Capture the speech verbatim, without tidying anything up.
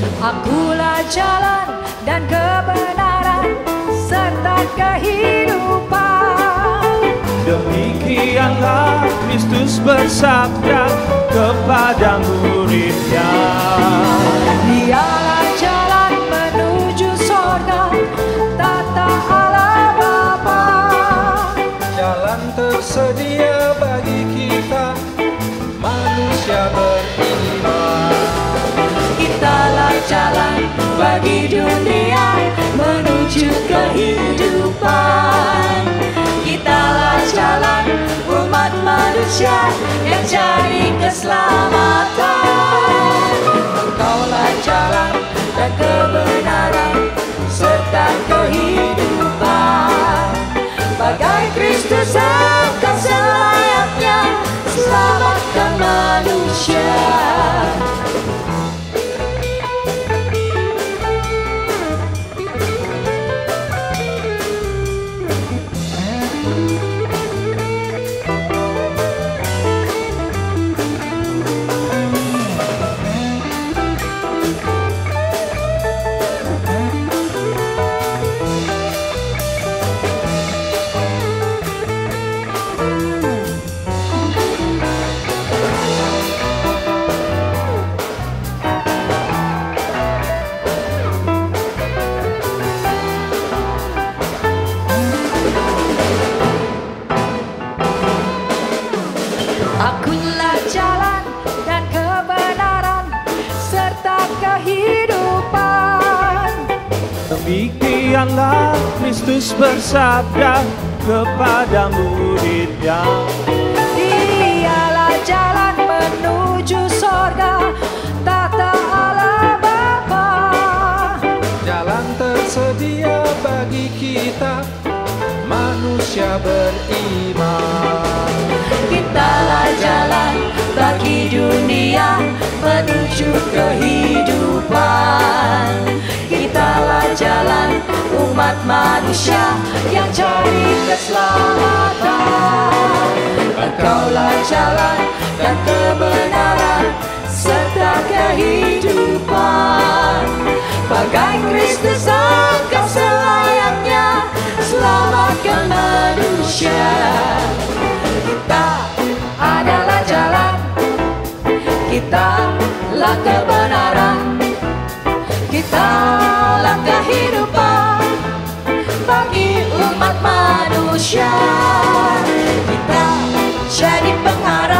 Akulah jalan dan kebenaran serta kehidupan. Demikianlah Kristus bersabda kepada muridnya. Dialah jalan menuju sorga, tata Allah Bapa. Jalan tersedia bagi kita manusia beriman. Kitalah jalan bagi dunia menuju kehidupan. Kitalah jalan umat manusia yang cari keselamatan. Engkaulah jalan dan kebenaran serta kehidupan. Bagai Kristus engkau selayaknya selamatkan manusia. Akulah jalan dan kebenaran serta kehidupan. Demikianlah Kristus bersabda kepada muridnya. Dialah jalan menuju sorga, tata Allah Bapa. Jalan tersedia bagi kita manusia beriman. Kitalah jalan bagi dunia menuju kehidupan. Kitalah jalan umat manusia yang cari keselamatan. Engkaulah jalan dan kebenaran serta kehidupan. Bagai Kristus engkau selayaknya selamatkan manusia. Kita adalah jalan, kitalah kebenaran, kitalah kehidupan bagi umat manusia. Kita jadi pengarah